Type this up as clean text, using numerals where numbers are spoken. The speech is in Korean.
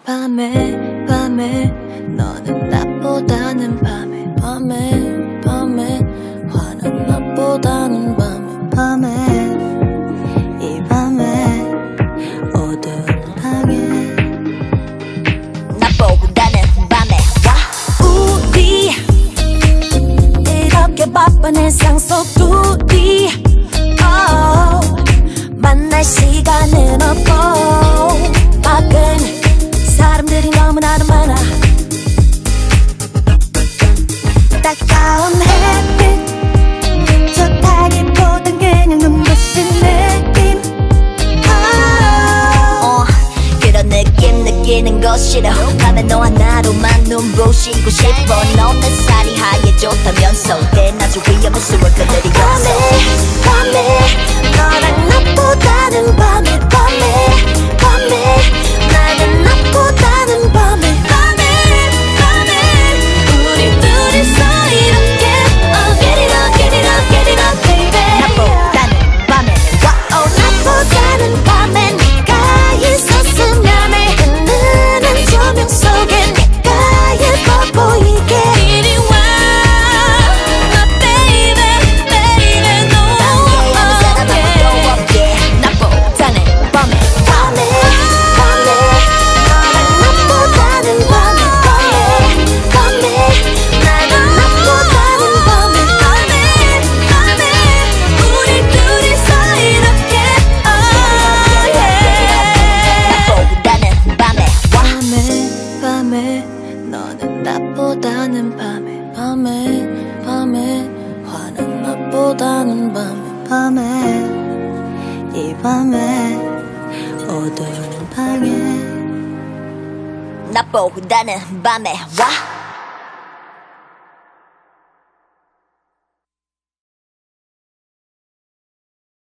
밤에 밤에 너는 낮보다는 밤에 화는 낮보다는 밤에 이 밤에 어두운 방에 낮보다는 밤에 와. 우리 이렇게 바쁜 일상 속 둘이 만날 시간은 없고 밖은 사람들이 너무나도 많아. 따가운 햇빛 좋다기보단 그냥 눈부신 느낌 그런 느낌 느끼는 거 싫어. 밤에 너와 나로만 눈부시고 싶어. 넌 내 살이 하얘 좋다면서 대낮에 위험한 수월 그들이 밤에 너랑 낮보다는 밤에 나는 낮보다는 밤에 우리 둘이서 이렇게 get it up baby. 낮보다는 밤에 와. 낮보다는 밤에 네가 있었으면 해. 흐르는 조명 속에 내가 예뻐 보이게 이리 와 my baby no. 함께하는 사람 아무도 없게. 낮보다는 밤에 너랑 낮보다는 밤에 나는 낮보다는 밤에 우리 둘이서 이렇게 낮보다는 밤에 와. 밤에 너는 낮보다는 밤에 화는 낮보다는 밤에 이 밤에 어두운 방에 낮보다는 밤에 와.